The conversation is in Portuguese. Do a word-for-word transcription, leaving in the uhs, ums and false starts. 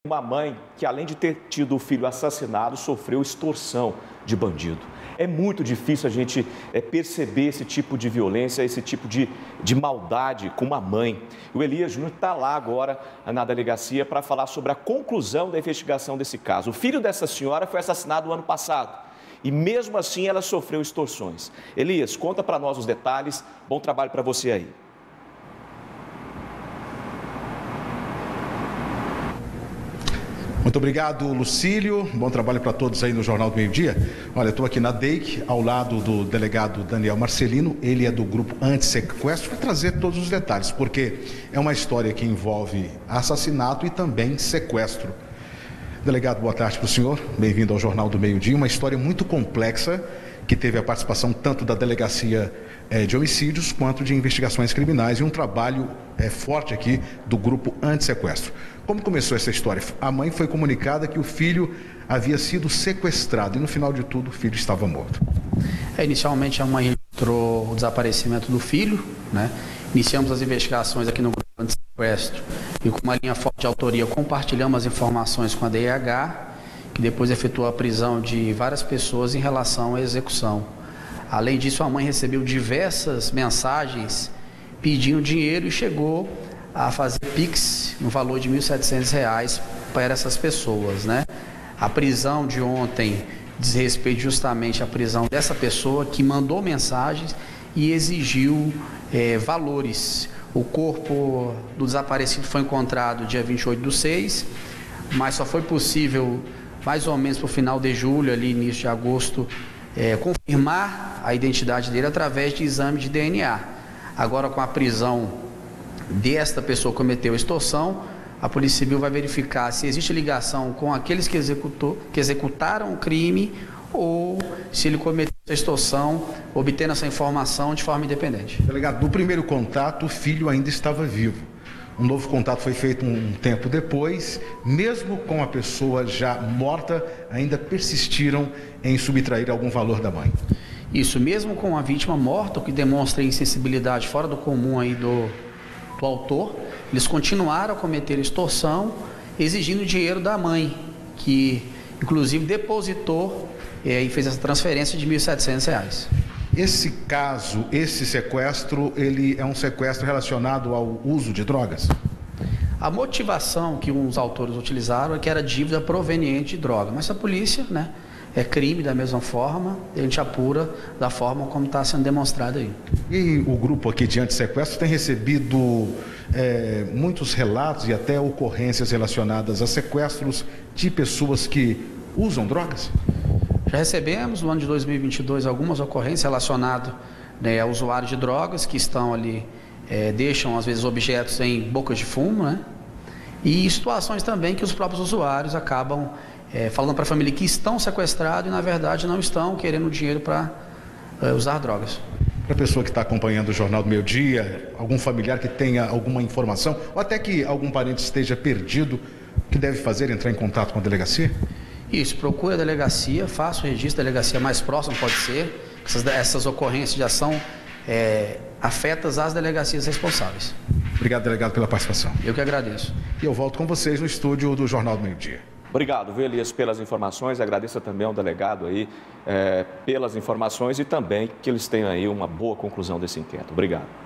Uma mãe que, além de ter tido o filho assassinado, sofreu extorsão de bandido. É muito difícil a gente é, perceber esse tipo de violência, esse tipo de, de maldade com uma mãe. O Elias Júnior está lá agora na delegacia para falar sobre a conclusão da investigação desse caso. O filho dessa senhora foi assassinado no ano passado e, mesmo assim, ela sofreu extorsões. Elias, conta para nós os detalhes. Bom trabalho para você aí. Muito obrigado, Lucílio. Bom trabalho para todos aí no Jornal do Meio-Dia. Olha, estou aqui na D E I C, ao lado do delegado Daniel Marcelino. Ele é do grupo Antissequestro. Vai trazer todos os detalhes, porque é uma história que envolve assassinato e também sequestro. Delegado, boa tarde para o senhor. Bem-vindo ao Jornal do Meio-Dia. Uma história muito complexa que teve a participação tanto da Delegacia eh, de Homicídios quanto de Investigações Criminais e um trabalho eh, forte aqui do grupo Antissequestro. Como começou essa história? A mãe foi comunicada que o filho havia sido sequestrado e, no final de tudo, o filho estava morto. É, inicialmente, a mãe registrou o desaparecimento do filho, né? Iniciamos as investigações aqui no grupo Antissequestro e, com uma linha forte de autoria, compartilhamos as informações com a D I H, que depois efetuou a prisão de várias pessoas em relação à execução. Além disso, a mãe recebeu diversas mensagens pedindo dinheiro e chegou a fazer Pix no valor de mil e setecentos reais para essas pessoas, né? A prisão de ontem diz respeito justamente à prisão dessa pessoa que mandou mensagens e exigiu é, valores. O corpo do desaparecido foi encontrado dia vinte e oito do seis, mas só foi possível, mais ou menos para o final de julho, ali início de agosto, é, confirmar a identidade dele através de exame de D N A. Agora, com a prisão desta pessoa que cometeu a extorsão, a Polícia Civil vai verificar se existe ligação com aqueles que, executou, que executaram o crime ou se ele cometeu a extorsão, obtendo essa informação de forma independente. Delegado, no primeiro contato, o filho ainda estava vivo. Um novo contato foi feito um tempo depois. Mesmo com a pessoa já morta, ainda persistiram em subtrair algum valor da mãe. Isso, mesmo com a vítima morta, o que demonstra insensibilidade fora do comum aí do... do autor, eles continuaram a cometer extorsão, exigindo dinheiro da mãe, que inclusive depositou é, e fez essa transferência de mil e setecentos reais. Esse caso, esse sequestro, ele é um sequestro relacionado ao uso de drogas? A motivação que uns autores utilizaram é que era dívida proveniente de droga, mas a polícia, né, é crime da mesma forma, a gente apura da forma como está sendo demonstrado aí. E o grupo aqui de Antissequestro tem recebido é, muitos relatos e até ocorrências relacionadas a sequestros de pessoas que usam drogas? Já recebemos no ano de dois mil e vinte e dois algumas ocorrências relacionadas, né, a usuários de drogas que estão ali, é, deixam às vezes objetos em bocas de fumo, né? E situações também que os próprios usuários acabam É, falando para a família que estão sequestrados e, na verdade, não estão querendo dinheiro para é, usar drogas. Para a pessoa que está acompanhando o Jornal do Meio-Dia, algum familiar que tenha alguma informação, ou até que algum parente esteja perdido, o que deve fazer? Entrar em contato com a delegacia? Isso, procure a delegacia, faça o registro da delegacia mais próxima, pode ser. Essas, essas ocorrências já são é, afetas às delegacias responsáveis. Obrigado, delegado, pela participação. Eu que agradeço. E eu volto com vocês no estúdio do Jornal do Meio-Dia. Obrigado, viu, Elias, pelas informações. Agradeço também ao delegado aí é, pelas informações e também que eles tenham aí uma boa conclusão desse inquérito. Obrigado.